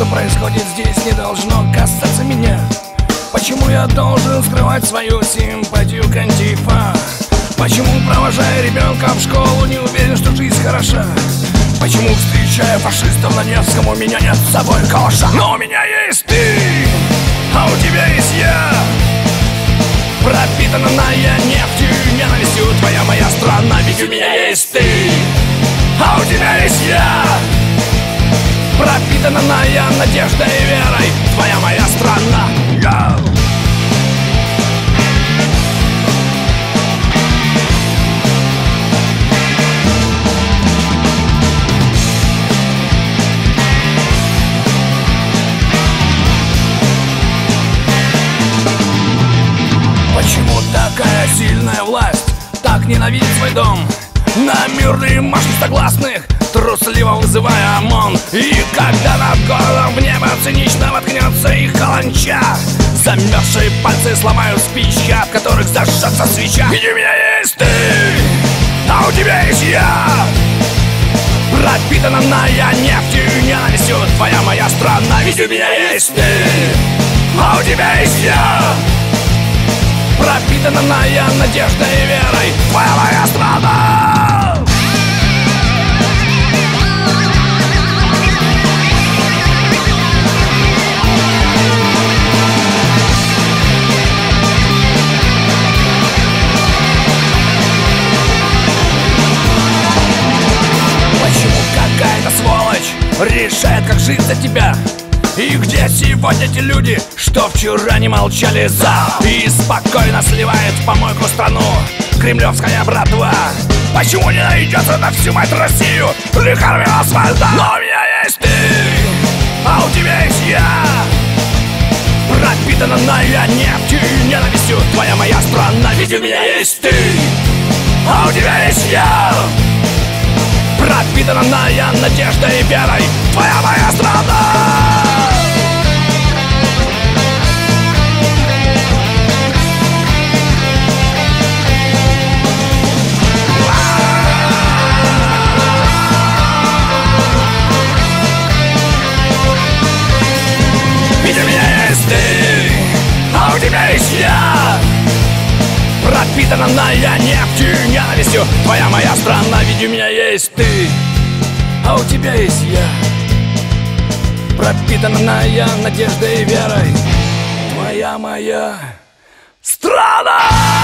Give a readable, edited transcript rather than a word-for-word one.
что происходит здесь, не должно касаться меня. Почему я должен скрывать свою симпатию к антифа? Почему, провожая ребенка в школу, не уверен, что жизнь хороша? Почему, встречая фашистов на Невском, у меня нет с собой калаша? Но у меня есть ты, а у тебя есть я, пропитанная нефтью и ненавистью твоя моя страна. Ведь у меня есть ты, а у тебя есть я, пропитанная надеждой и верой твоя моя страна. Почему такая сильная власть так ненавидит свой дом? На мирные марши согласных трусливо вызывая ОМОН. И когда над городом в небо цинично воткнется их каланча, замерзшие пальцы сломают спички, от которых зажжется свеча. Ведь у меня есть ты, а у тебя есть я, пропитанная нефтью и ненавистью твоя моя страна. Ведь у меня есть ты, а у тебя есть я, пропитанная надеждой и верой твоя моя страна. Почему какая-то сволочь решает, как жить за тебя? И где сегодня те люди, что вчера не молчали за? И спокойно сливает в помойку страну кремлевская братва. Почему не найдется на всю мать Россию лихарного асфальта? Но у меня есть ты, а у тебя есть я, пропитанная нефтью и ненавистью твоя моя страна. Ведь у меня есть ты, а у тебя есть я, пропитанная надеждой и верой твоя моя страна. Ведь у меня есть ты, а у тебя есть я, пропитанная нефтью и ненавистью твоя моя страна. Ведь у меня есть ты, а у тебя есть я, пропитанная надеждой и верой твоя моя страна.